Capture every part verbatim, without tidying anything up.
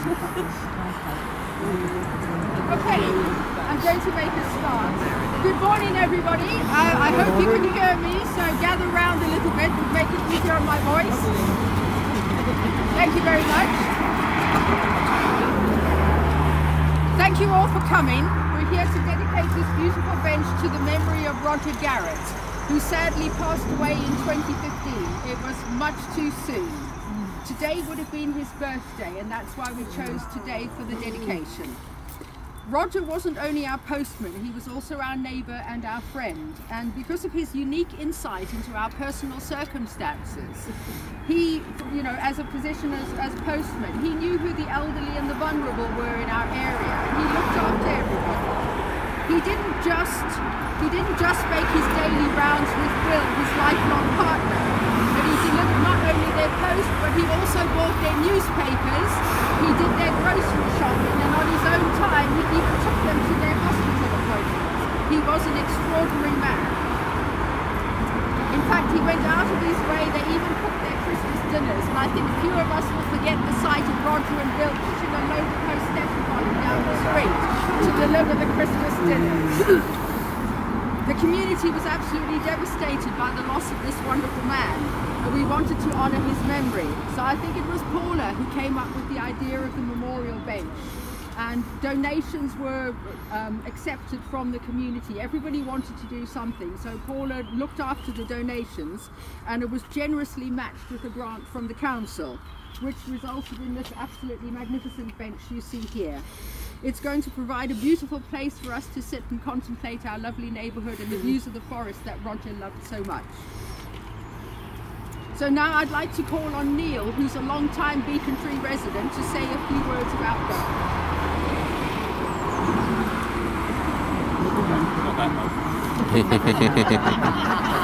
Okay, I'm going to make a start. Good morning, everybody. Uh, I hope you can hear me, so gather round a little bit and make it easier on my voice. Thank you very much. Thank you all for coming. We're here to dedicate this beautiful bench to the memory of Roger Garrett, who sadly passed away in twenty fifteen. It was much too soon. Today would have been his birthday, and that's why we chose today for the dedication. Roger wasn't only our postman, he was also our neighbour and our friend, and because of his unique insight into our personal circumstances, he, you know, as a physician, as, as postman, he knew who the elderly and the vulnerable were in our area, and he looked after everybody. He didn't just, he didn't just make his daily rounds with Bill, his lifelong partner, but he delivered not only their post, but he also bought their newspapers, he did their grocery shopping, and on his own time he even took them to their hospital appointments. He was an extraordinary man. In fact, he went out of his way, they even cooked their Christmas dinners, and I think few of us will forget the sight of Roger and Bill pushing a load of post-station down the street to deliver the Christmas dinners. The community was absolutely devastated by the loss of this wonderful man, and we wanted to honour his memory. So I think it was Paula who came up with the idea of the memorial bench, and donations were um, accepted from the community. Everybody wanted to do something, so Paula looked after the donations, and it was generously matched with a grant from the council, which resulted in this absolutely magnificent bench you see here. It's going to provide a beautiful place for us to sit and contemplate our lovely neighbourhood and the views of the forest that Roger loved so much. So now I'd like to call on Neil, who's a long-time Beacon Tree resident, to say a few words about Roger. Not that much.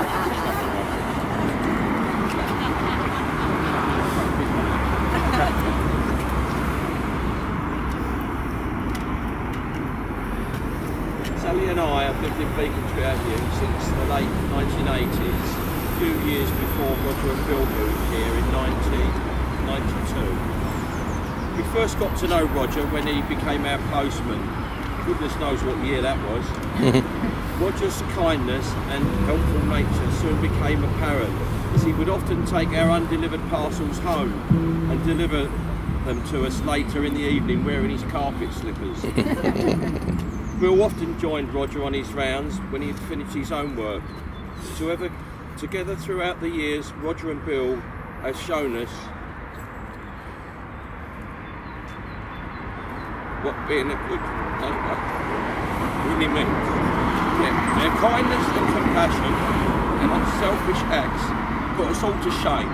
Sally and I have lived in Beacon Tree Avenue since the late nineteen eighties, a few years before Roger and Bill moved here in nineteen ninety-two. We first got to know Roger when he became our postman. Goodness knows what year that was. Roger's kindness and helpful nature soon became apparent, as he would often take our undelivered parcels home and deliver them to us later in the evening wearing his carpet slippers. Bill often joined Roger on his rounds when he had finished his own work. Together, together throughout the years, Roger and Bill have shown us what being a good neighbour really means. Yeah, their kindness and compassion and unselfish acts put us all to shame.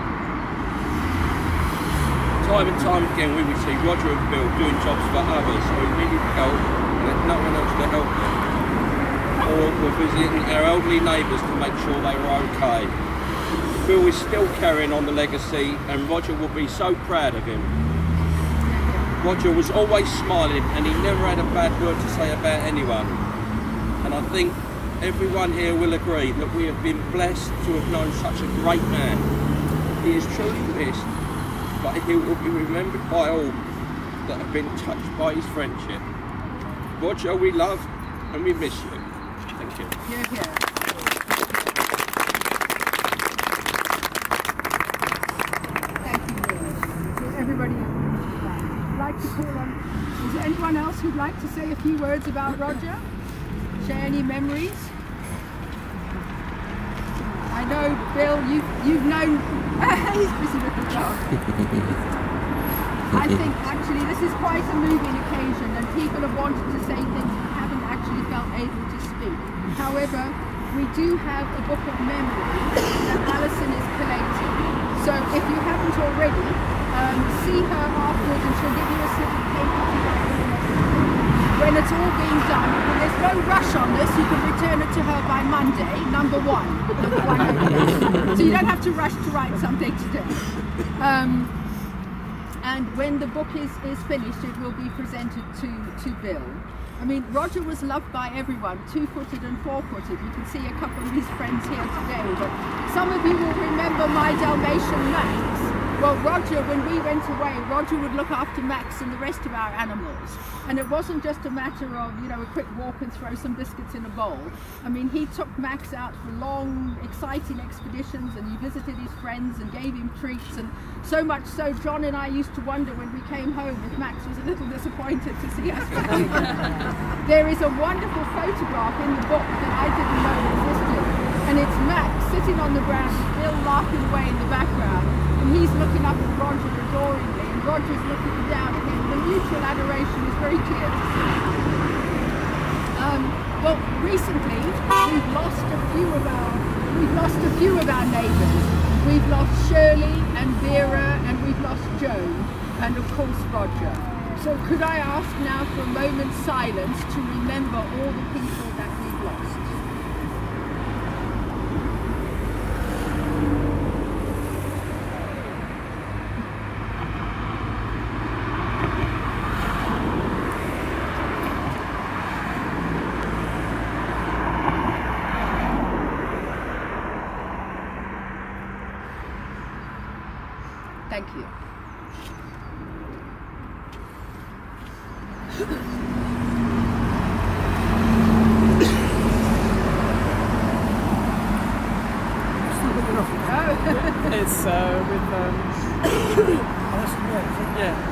Time and time again we would see Roger and Bill doing jobs for others who needed help and had no one else to help them, or were visiting our elderly neighbours to make sure they were okay. Bill is still carrying on the legacy, and Roger will be so proud of him. Roger was always smiling, and he never had a bad word to say about anyone. And I think everyone here will agree that we have been blessed to have known such a great man. He is truly missed, but he will be remembered by all that have been touched by his friendship. Roger, we love and we miss you. Thank you. Yeah, yeah. Thank you very much. Everybody would like to call on. Is there anyone else who'd like to say a few words about Roger? Share any memories? I know, Bill, you've, you've known... He's busy with the dog. I think actually this is quite a moving occasion, and people have wanted to say things and haven't actually felt able to speak. However, we do have a book of memories that Alison is collating. So if you haven't already, um, see her afterwards and she'll give you a slip of paper to write with. When it's all being done, when there's no rush on this, you can return it to her by Monday, number one. Number one. So you don't have to rush to write something today. Um, and when the book is, is finished, it will be presented to, to Bill. I mean, Roger was loved by everyone, two-footed and four-footed. You can see a couple of his friends here today, but some of you will remember my Dalmatian Max. Well, Roger, when we went away, Roger would look after Max and the rest of our animals. And it wasn't just a matter of, you know, a quick walk and throw some biscuits in a bowl. I mean, he took Max out for long, exciting expeditions, and he visited his friends and gave him treats. And so much so, John and I used to wonder when we came home if Max was a little disappointed to see us back. There is a wonderful photograph in the book that I didn't know existed. And it's Max sitting on the ground, still laughing away in the background. And he's looking up at Roger adoringly, and Roger's looking down at him. The mutual adoration is very clear to see. Um, well, recently we've lost a few of our we've lost a few of our neighbours. We've lost Shirley and Vera, and we've lost Joan, and of course Roger. So could I ask now for a moment's silence to remember all the people that we've lost? Thank you. It's uh, with um, yeah.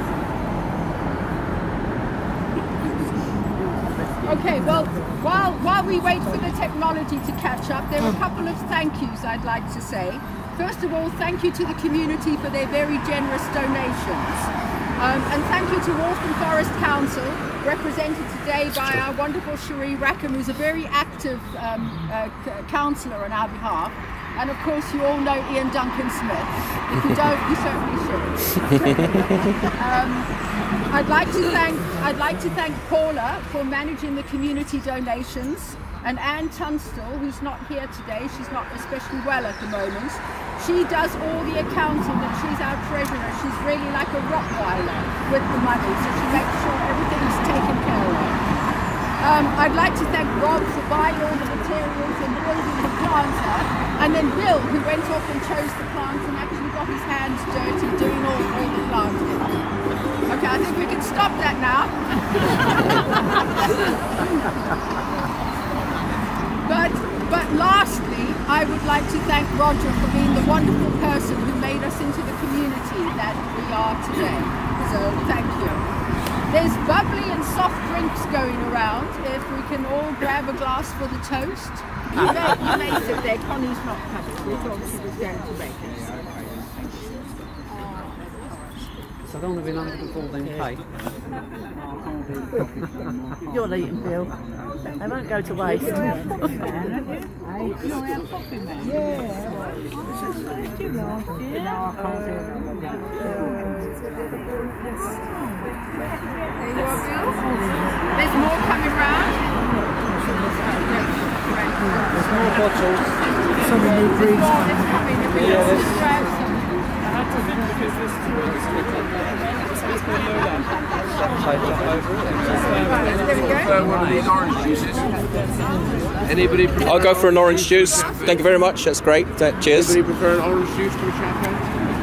Okay, well, while while we wait for the technology to catch up, there are a couple of thank yous I'd like to say. First of all, thank you to the community for their very generous donations. Um, and thank you to Waltham Forest Council, represented today by our wonderful Cherie Rackham, who's a very active um, uh, councillor on our behalf. And of course, you all know Ian Duncan Smith. If you don't, you certainly should. um, I'd like to thank I'd like to thank Paula for managing the community donations, and Anne Tunstall, who's not here today. She's not especially well at the moment. She does all the accounting, and she's our treasurer. She's really like a Rottweiler with the money, so she makes sure everything's taken care of. Um, I'd like to thank Rob for buying all the materials and building the planter, and then Bill, who went off and chose the plants and actually got his hands dirty doing all, all the planting. Okay, I think we can stop that now. but, but lastly, I would like to thank Roger for being the wonderful person who made us into the community that we are today. So thank you. There's bubbly and soft drinks going around. If we can all grab a glass for the toast. You may, you may sit there. Connie's not coming. We thought she was going to make us. So I don't want to be longer before then pay. You'll eat them, Bill. They won't go to waste. There you are, Bill. There's more coming round. There's more bottles. Some of the There's more that's coming. If we Yeah, just grab some. I had to think because there's two of us. There we go. One of these orange juices. Anybody prefer, I'll go for an orange juice. Thank you very much. That's great. Uh, cheers. anybody prefer an orange juice to a champagne?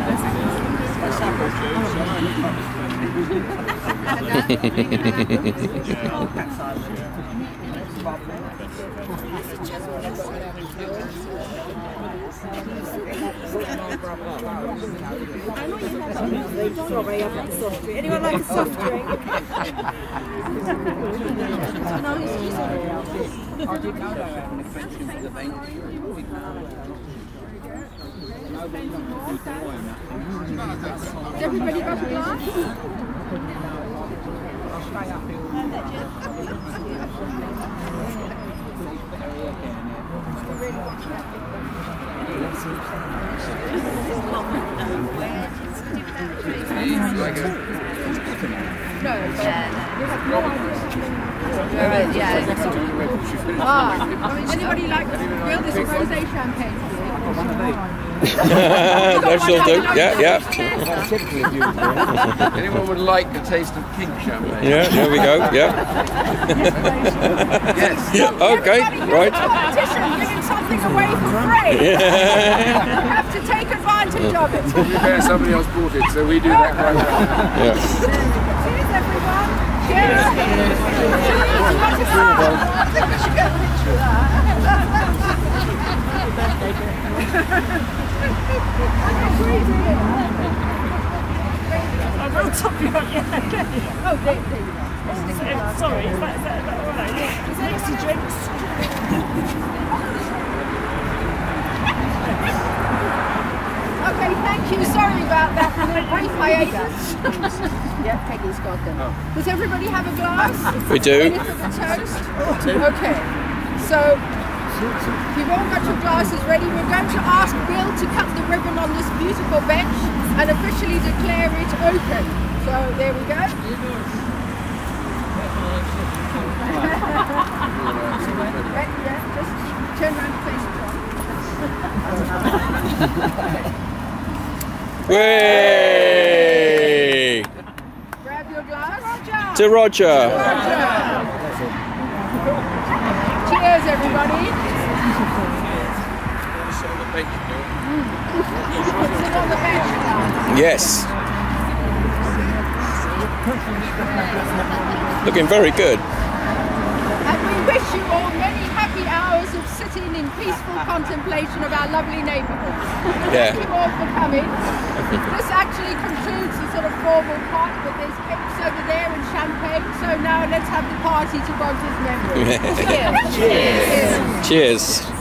Sorry, I've got a soft drink. Anyone like a soft drink? Has everybody got a glass? No, but you have no idea how many. Ah, anybody like to build this rosé champagne? That shall do. Yeah, yeah. Anyone would like a taste of pink champagne? Yeah, there we go. Yeah. Yes. Yeah. Okay. Right. Competition, giving something away for free. You have to take advantage of it. To be fair, somebody else bought it, so we do that right now. Yeah. Cheers, everyone. Cheers. I will top you up, yeah. Oh, there, there you go. Sorry, is that, is that, is that all right? Is there extra drinks? Okay, thank you. Sorry about that. Brief hiatus. Yeah, Peggy's got them. Does everybody have a glass? We do. Ready for the toast? Okay. So, if you've all got your glasses ready, we're going to ask Bill to cut the ribbon on this beautiful bench and officially declare it open. So, there we go. Right, yeah, just turn around and face it on. Way! Grab your glass. Roger! To Roger. Roger! Cheers, everybody. Sit on the bench now. Yes. Looking very good. And we wish you all many happy hours of sitting in peaceful contemplation of our lovely neighbourhood. Yeah. Thank you all for coming. This actually concludes the sort of formal part, but there's cakes over there and champagne, so now let's have the party to Roger's memory. Cheers. Cheers.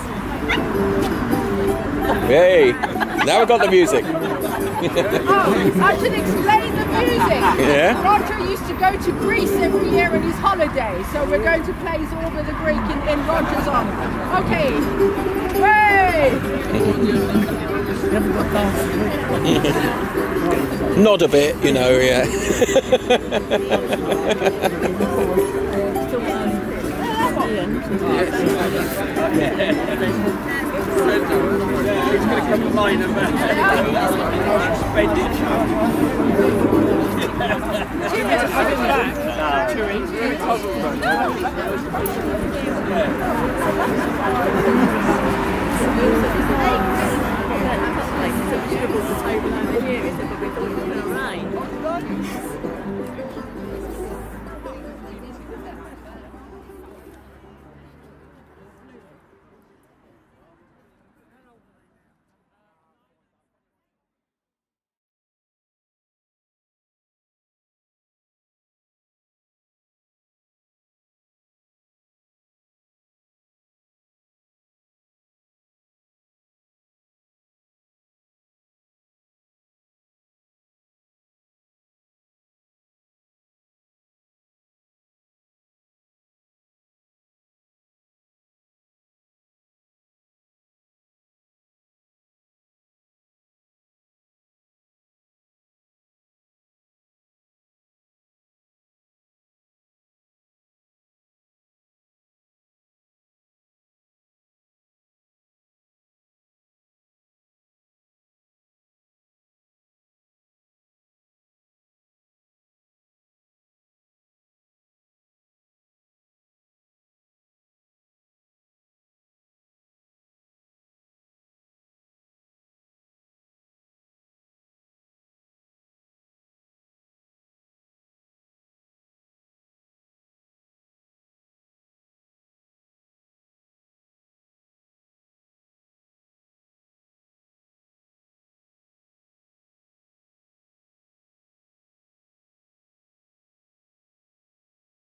Hey, now we've got the music. Oh, I should explain the music. Yeah. Roger used to go to Greece every year on his holiday, so we're going to play Zorba the Greek in, in Roger's honour. Okay. Hey! Nod a bit, you know, yeah. It's going to come a line of that. Spend it.